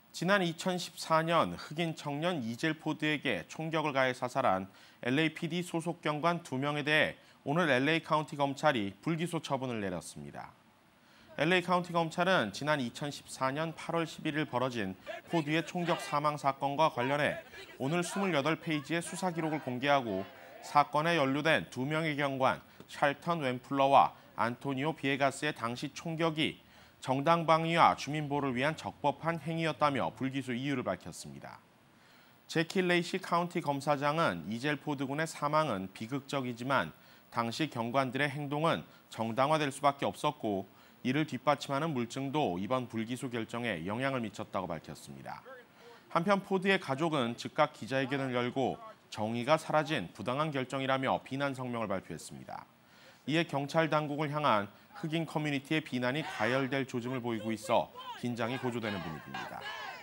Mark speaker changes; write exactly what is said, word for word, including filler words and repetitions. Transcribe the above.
Speaker 1: 지난 이천십사 년 흑인 청년 이젤 포드에게 총격을 가해 사살한 엘에이피디 소속 경관 두 명에 대해 오늘 엘에이 카운티 검찰이 불기소 처분을 내렸습니다. 엘에이 카운티 검찰은 지난 이천십사 년 팔월 십일일 벌어진 포드의 총격 사망 사건과 관련해 오늘 이십팔 페이지의 수사 기록을 공개하고 사건에 연루된 두 명의 경관 샬턴 웸플러와 안토니오 비에가스의 당시 총격이 정당방위와 주민보호를 위한 적법한 행위였다며 불기소 이유를 밝혔습니다. 제키 레이시 카운티 검사장은 이젤 포드 군의 사망은 비극적이지만 당시 경관들의 행동은 정당화될 수밖에 없었고 이를 뒷받침하는 물증도 이번 불기소 결정에 영향을 미쳤다고 밝혔습니다. 한편 포드의 가족은 즉각 기자회견을 열고 정의가 사라진 부당한 결정이라며 비난 성명을 발표했습니다. 이에 경찰 당국을 향한 흑인 커뮤니티의 비난이 과열될 조짐을 보이고 있어 긴장이 고조되는 분위기입니다.